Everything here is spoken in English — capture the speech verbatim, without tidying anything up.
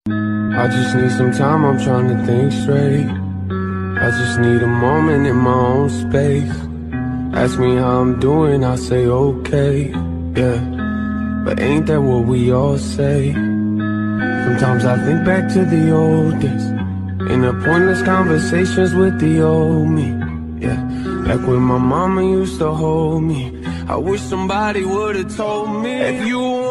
I just need some time, I'm trying to think straight. I just need a moment in my own space. Ask me how I'm doing, I say okay, yeah. But ain't that what we all say? Sometimes I think back to the old days, in the pointless conversations with the old me, yeah. Like when my mama used to hold me. I wish somebody would've told me, if you